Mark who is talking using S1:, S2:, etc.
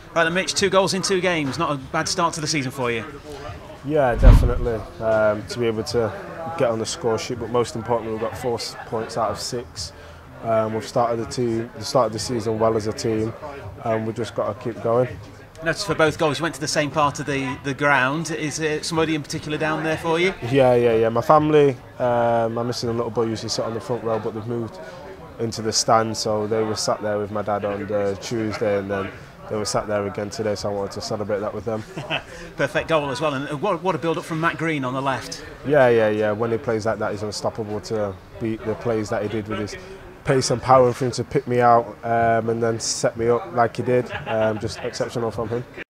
S1: Right then, Mitch, 2 goals in 2 games. Not a bad start to the season for you.
S2: Yeah, definitely. To be able to get on the score sheet, but most importantly, we've got 4 points out of 6. We've started the season well as a team, and we've just got to keep going.
S1: Notice for both goals, you went to the same part of the ground. Is somebody in particular down there for you?
S2: Yeah. My family, my missus and little boy used to sit on the front row, but they've moved into the stand, so they were sat there with my dad on the Tuesday, and then they were sat there again today, so I wanted to celebrate that with them.
S1: Perfect goal as well, and what a build-up from Matt Green on the left.
S2: Yeah. When he plays like that, he's unstoppable to beat the plays that he did with his pace and power, and for him to pick me out and then set me up like he did. Just exceptional from him.